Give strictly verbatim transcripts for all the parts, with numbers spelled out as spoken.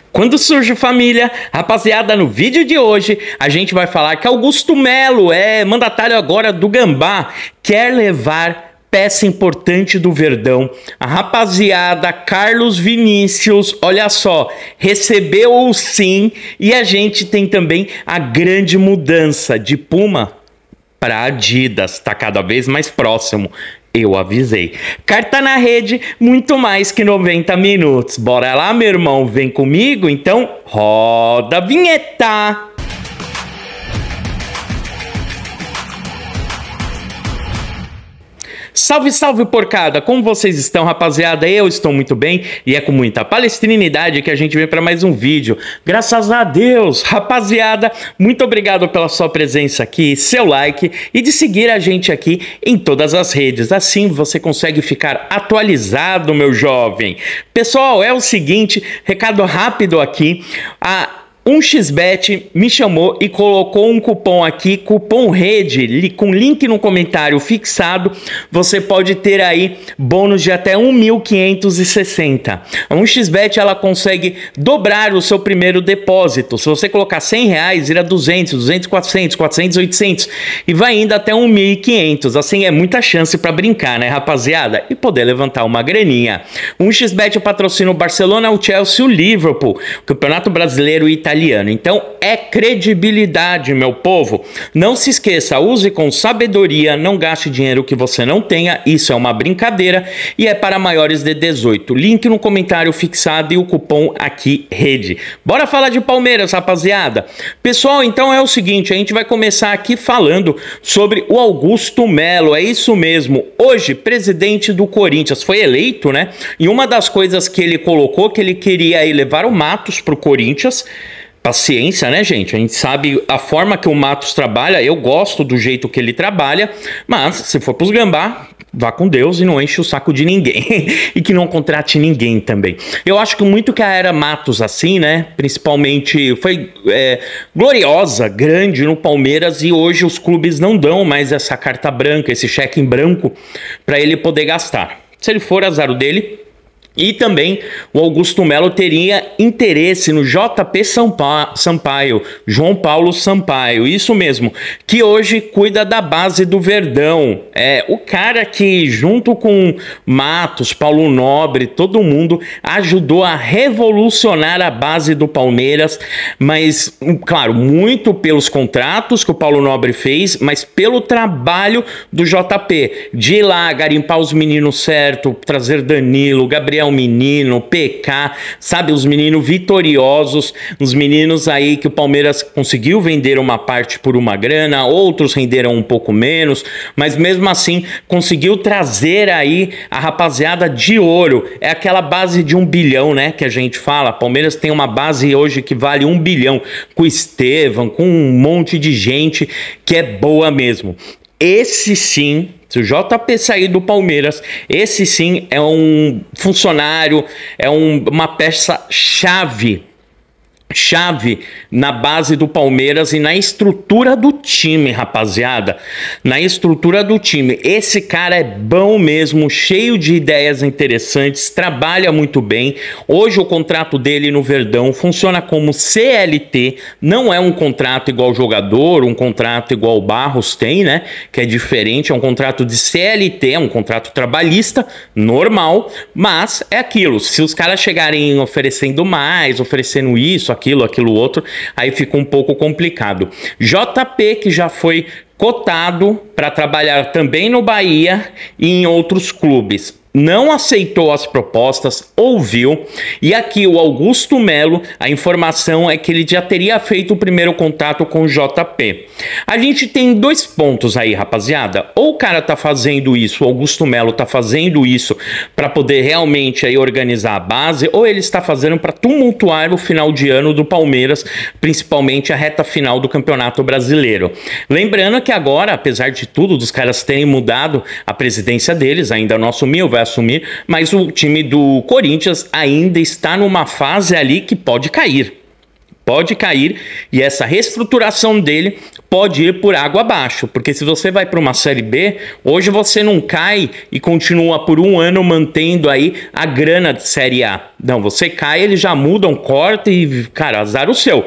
Quando surge família, rapaziada, no vídeo de hoje a gente vai falar que Augusto Melo, é mandatário agora do Gambá, quer levar peça importante do Verdão. A rapaziada Carlos Vinícius, olha só, recebeu o sim, e a gente tem também a grande mudança de Puma para Adidas, tá cada vez mais próximo. Eu avisei. Carta na rede, muito mais que noventa minutos. Bora lá, meu irmão, vem comigo? Então, roda a vinheta! Salve, salve, porcada! Como vocês estão, rapaziada? Eu estou muito bem e é com muita palestrinidade que a gente vem para mais um vídeo. Graças a Deus! Rapaziada, muito obrigado pela sua presença aqui, seu like e de seguir a gente aqui em todas as redes. Assim você consegue ficar atualizado, meu jovem. Pessoal, é o seguinte, recado rápido aqui. A um x bet me chamou e colocou um cupom aqui, cupom rede, com link no comentário fixado. Você pode ter aí bônus de até um mil quinhentos e sessenta. A um x bet ela consegue dobrar o seu primeiro depósito. Se você colocar cem reais, vira duzentos, duzentos, quatrocentos, quatrocentos, oitocentos e vai indo até um mil e quinhentos. Assim é muita chance para brincar, né, rapaziada? E poder levantar uma graninha. um x bet patrocina o Barcelona, o Chelsea, o Liverpool, o Campeonato Brasileiro e Italiano. Então é credibilidade, meu povo. Não se esqueça, use com sabedoria, não gaste dinheiro que você não tenha, isso é uma brincadeira e é para maiores de dezoito. Link no comentário fixado e o cupom aqui, rede. Bora falar de Palmeiras, rapaziada. Pessoal, então é o seguinte, a gente vai começar aqui falando sobre o Augusto Melo, é isso mesmo. Hoje, presidente do Corinthians, foi eleito, né? E uma das coisas que ele colocou, que ele queria aí levar o Matos pro Corinthians. Paciência, né, gente? A gente sabe a forma que o Matos trabalha, eu gosto do jeito que ele trabalha, mas se for pros Gambá, vá com Deus e não enche o saco de ninguém. E que não contrate ninguém também. Eu acho que muito que a era Matos, assim, né, principalmente foi é, gloriosa, grande no Palmeiras, e hoje os clubes não dão mais essa carta branca, esse cheque em branco para ele poder gastar. Se ele for, azar o dele. E também o Augusto Melo teria interesse no J P Sampaio, João Paulo Sampaio, isso mesmo, que hoje cuida da base do Verdão. É o cara que, junto com Matos, Paulo Nobre, todo mundo, ajudou a revolucionar a base do Palmeiras, mas, claro, muito pelos contratos que o Paulo Nobre fez, mas pelo trabalho do J P, de ir lá garimpar os meninos certo, trazer Danilo, Gabriel Menino, P K, sabe, os meninos vitoriosos, os meninos aí que o Palmeiras conseguiu vender uma parte por uma grana, outros renderam um pouco menos, mas mesmo assim conseguiu trazer aí a rapaziada de ouro. É aquela base de um bilhão, né, que a gente fala. Palmeiras tem uma base hoje que vale um bilhão, com o Estevão, com um monte de gente que é boa mesmo. Esse sim, se o J P sair do Palmeiras, esse sim é um funcionário, é um, uma peça-chave, chave na base do Palmeiras e na estrutura do time, rapaziada. Na estrutura do time. Esse cara é bom mesmo, cheio de ideias interessantes, trabalha muito bem. Hoje o contrato dele no Verdão funciona como C L T, não é um contrato igual jogador, um contrato igual o Barros tem, né? Que é diferente, é um contrato de C L T, é um contrato trabalhista, normal, mas é aquilo, se os caras chegarem oferecendo mais, oferecendo isso, aquilo, aquilo outro, aí fica um pouco complicado. J P, que já foi cotado para trabalhar também no Bahia e em outros clubes, não aceitou as propostas, ouviu, e aqui o Augusto Melo, a informação é que ele já teria feito o primeiro contato com o J P. A gente tem dois pontos aí, rapaziada. Ou o cara tá fazendo isso, o Augusto Melo tá fazendo isso para poder realmente aí organizar a base, ou ele está fazendo para tumultuar o final de ano do Palmeiras, principalmente a reta final do Campeonato Brasileiro. Lembrando que agora, apesar de tudo, dos caras terem mudado a presidência deles, ainda não assumiu, vai assumir, mas o time do Corinthians ainda está numa fase ali que pode cair. pode cair e essa reestruturação dele pode ir por água abaixo, porque se você vai para uma Série B, hoje você não cai e continua por um ano mantendo aí a grana de Série A. Não, você cai, eles já mudam, corta e, cara, azar o seu.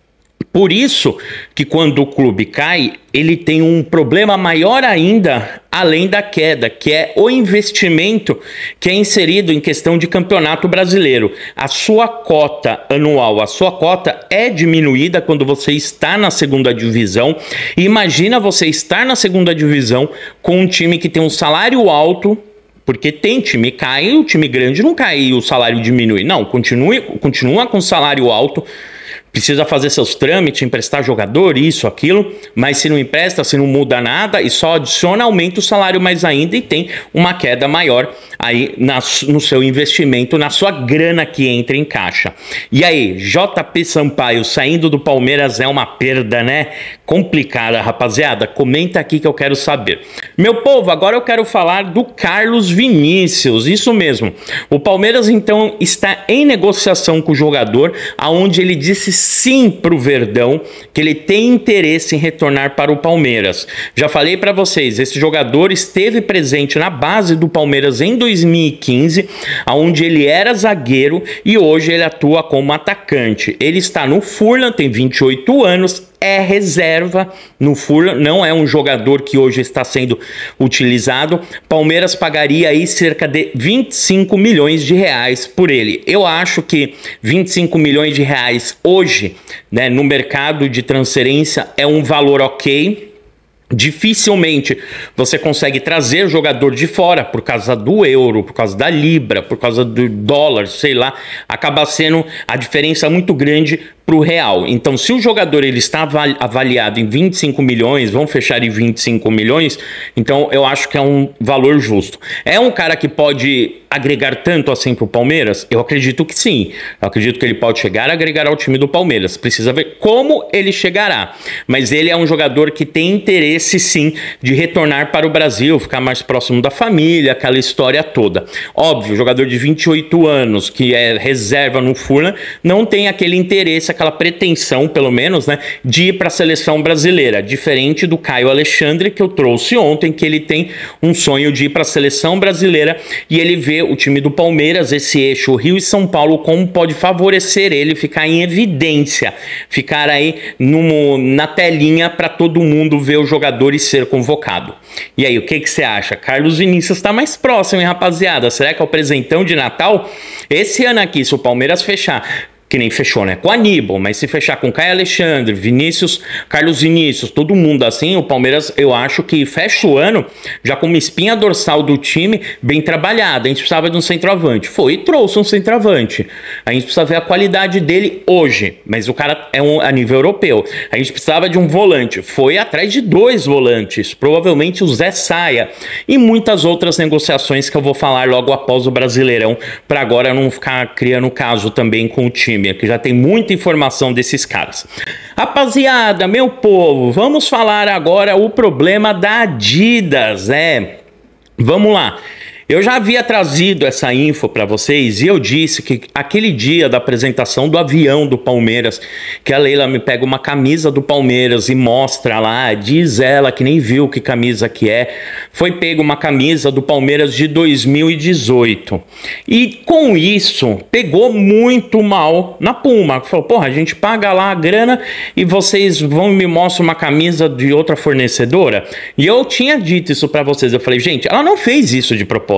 Por isso que quando o clube cai, ele tem um problema maior ainda, além da queda, que é o investimento que é inserido em questão de campeonato brasileiro. A sua cota anual, a sua cota é diminuída quando você está na segunda divisão. E imagina você estar na segunda divisão com um time que tem um salário alto, porque tem time que cai, o time grande não cai e o salário diminui. Não, continue, continua com salário alto, precisa fazer seus trâmites, emprestar jogador, isso, aquilo, mas se não empresta, se não muda nada e só adiciona, aumenta o salário mais ainda e tem uma queda maior aí na, no seu investimento, na sua grana que entra em caixa. E aí, J P Sampaio saindo do Palmeiras é uma perda, né? Complicada, rapaziada. Comenta aqui que eu quero saber. Meu povo, agora eu quero falar do Carlos Vinícius, isso mesmo. O Palmeiras, então, está em negociação com o jogador, aonde ele disse sim para o Verdão, que ele tem interesse em retornar para o Palmeiras. Já falei para vocês, esse jogador esteve presente na base do Palmeiras em dois mil e quinze, onde ele era zagueiro e hoje ele atua como atacante. Ele está no Furlan, tem vinte e oito anos, é reserva no Furlan, não é um jogador que hoje está sendo utilizado. Palmeiras pagaria aí cerca de vinte e cinco milhões de reais por ele. Eu acho que vinte e cinco milhões de reais hoje, né, no mercado de transferência é um valor ok. Dificilmente você consegue trazer jogador de fora por causa do euro, por causa da libra, por causa do dólar, sei lá, acaba sendo a diferença muito grande para o real. Então, se o jogador ele está avaliado em vinte e cinco milhões, vão fechar em vinte e cinco milhões, então eu acho que é um valor justo. É um cara que pode agregar tanto assim para o Palmeiras? Eu acredito que sim. Eu acredito que ele pode chegar a agregar ao time do Palmeiras. Precisa ver como ele chegará. Mas ele é um jogador que tem interesse sim de retornar para o Brasil, ficar mais próximo da família, aquela história toda. Óbvio, jogador de vinte e oito anos, que é reserva no Furlan, não tem aquele interesse, aquela pretensão, pelo menos, né, de ir para a seleção brasileira, diferente do Caio Alexandre, que eu trouxe ontem, que ele tem um sonho de ir para a seleção brasileira e ele vê o time do Palmeiras, esse eixo Rio e São Paulo, como pode favorecer ele, ficar em evidência, ficar aí no, na telinha para todo mundo ver o jogador e ser convocado. E aí, o que que você acha? Carlos Vinícius está mais próximo, hein, rapaziada? Será que é o presentão de Natal? Esse ano aqui, se o Palmeiras fechar, que nem fechou, né, com Aníbal, mas se fechar com Caio Alexandre, Vinícius, Carlos Vinícius, todo mundo assim, o Palmeiras, eu acho que fecha o ano já com uma espinha dorsal do time bem trabalhada. A gente precisava de um centroavante, foi e trouxe um centroavante. A gente precisa ver a qualidade dele hoje, mas o cara é um a nível europeu. A gente precisava de um volante, foi atrás de dois volantes, provavelmente o Zé Saia e muitas outras negociações que eu vou falar logo após o Brasileirão, para agora não ficar criando caso também com o time, que já tem muita informação desses caras. Rapaziada, meu povo, vamos falar agora o problema da Adidas, é. Vamos lá. Eu já havia trazido essa info para vocês e eu disse que aquele dia da apresentação do avião do Palmeiras, que a Leila me pega uma camisa do Palmeiras e mostra lá, diz ela que nem viu que camisa que é, foi pego uma camisa do Palmeiras de dois mil e dezoito. E com isso, pegou muito mal na Puma. Falou, porra, a gente paga lá a grana e vocês vão e me mostram uma camisa de outra fornecedora? E eu tinha dito isso para vocês, eu falei, gente, ela não fez isso de propósito.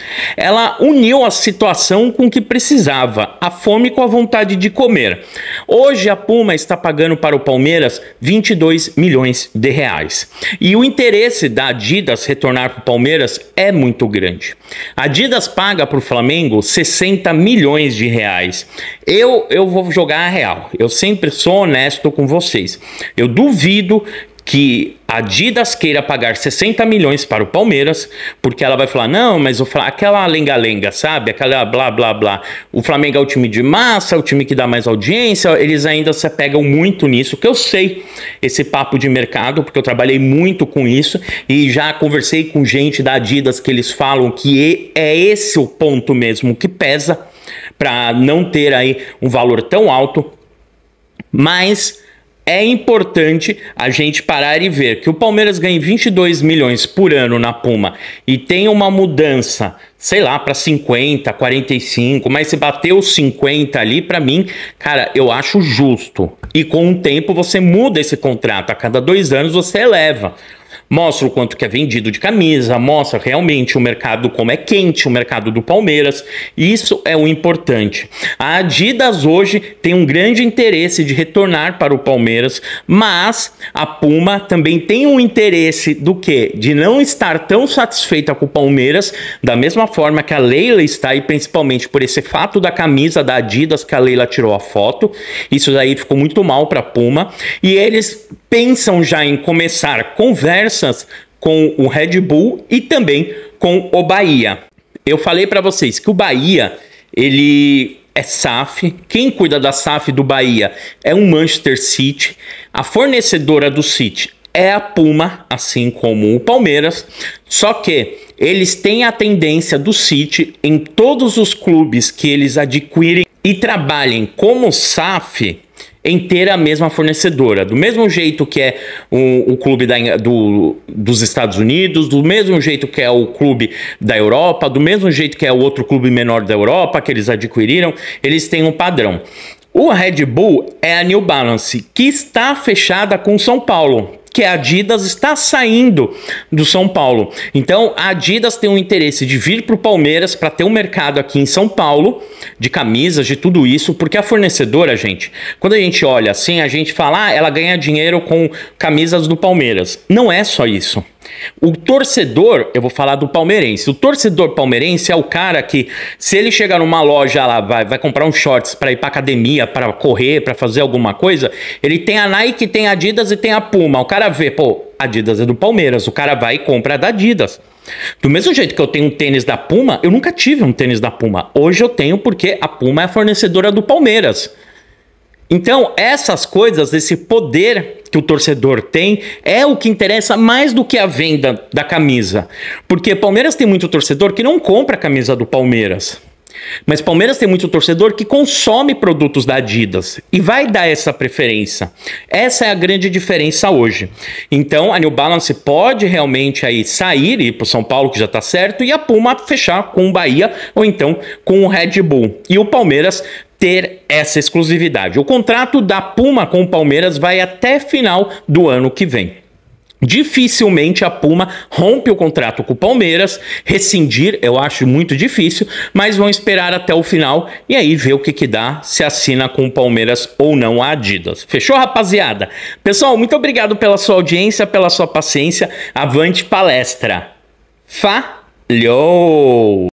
Ela uniu a situação com o que precisava, a fome com a vontade de comer. Hoje a Puma está pagando para o Palmeiras vinte e dois milhões de reais. E o interesse da Adidas retornar para o Palmeiras é muito grande. A Adidas paga para o Flamengo sessenta milhões de reais. Eu, eu vou jogar a real. Eu sempre sou honesto com vocês. Eu duvido que a Adidas queira pagar sessenta milhões para o Palmeiras, porque ela vai falar, não, mas o, aquela lenga-lenga, sabe? Aquela blá, blá, blá. O Flamengo é o time de massa, é o time que dá mais audiência, eles ainda se pegam muito nisso, que eu sei esse papo de mercado, porque eu trabalhei muito com isso e já conversei com gente da Adidas que eles falam que é esse o ponto mesmo que pesa para não ter aí um valor tão alto. Mas é importante a gente parar e ver que o Palmeiras ganha vinte e dois milhões por ano na Puma e tem uma mudança, sei lá, para cinquenta, quarenta e cinco, mas se bateu cinquenta ali, para mim, cara, eu acho justo. E com o tempo você muda esse contrato, a cada dois anos você eleva. Mostra o quanto que é vendido de camisa, mostra realmente o mercado como é quente, o mercado do Palmeiras. Isso é o importante. A Adidas hoje tem um grande interesse de retornar para o Palmeiras, mas a Puma também tem um interesse do quê? De não estar tão satisfeita com o Palmeiras, da mesma forma que a Leila está, e principalmente por esse fato da camisa da Adidas que a Leila tirou a foto. Isso daí ficou muito mal para a Puma. E eles pensam já em começar conversas com o Red Bull e também com o Bahia. Eu falei para vocês que o Bahia, ele é S A F, quem cuida da S A F do Bahia é o Manchester City, a fornecedora do City é a Puma, assim como o Palmeiras, só que eles têm a tendência do City em todos os clubes que eles adquirem e trabalhem como S A F em ter a mesma fornecedora, do mesmo jeito que é o, o clube da, do, dos Estados Unidos, do mesmo jeito que é o clube da Europa, do mesmo jeito que é o outro clube menor da Europa que eles adquiriram, eles têm um padrão. O Red Bull é a New Balance, que está fechada com São Paulo, que a Adidas está saindo do São Paulo. Então a Adidas tem um interesse de vir para o Palmeiras para ter um mercado aqui em São Paulo de camisas, de tudo isso, porque a fornecedora, gente, quando a gente olha assim, a gente fala, ah, ela ganha dinheiro com camisas do Palmeiras. Não é só isso. O torcedor, eu vou falar do palmeirense, o torcedor palmeirense é o cara que, se ele chegar numa loja lá, vai, vai comprar uns shorts para ir para academia, para correr, para fazer alguma coisa, ele tem a Nike, tem a Adidas e tem a Puma. O cara vê, pô, Adidas é do Palmeiras, o cara vai e compra da Adidas. Do mesmo jeito que eu tenho um tênis da Puma, eu nunca tive um tênis da Puma. Hoje eu tenho porque a Puma é a fornecedora do Palmeiras. Então, essas coisas, esse poder que o torcedor tem, é o que interessa mais do que a venda da camisa. Porque Palmeiras tem muito torcedor que não compra a camisa do Palmeiras. Mas Palmeiras tem muito torcedor que consome produtos da Adidas e vai dar essa preferência. Essa é a grande diferença hoje. Então a New Balance pode realmente aí sair e ir para o São Paulo, que já está certo, e a Puma fechar com o Bahia ou então com o Red Bull. E o Palmeiras ter essa exclusividade. O contrato da Puma com o Palmeiras vai até final do ano que vem. Dificilmente a Puma rompe o contrato com o Palmeiras, rescindir eu acho muito difícil, mas vão esperar até o final e aí ver o que que dá, se assina com o Palmeiras ou não a Adidas. Fechou, rapaziada? Pessoal, muito obrigado pela sua audiência, pela sua paciência. Avante palestra. Falhou!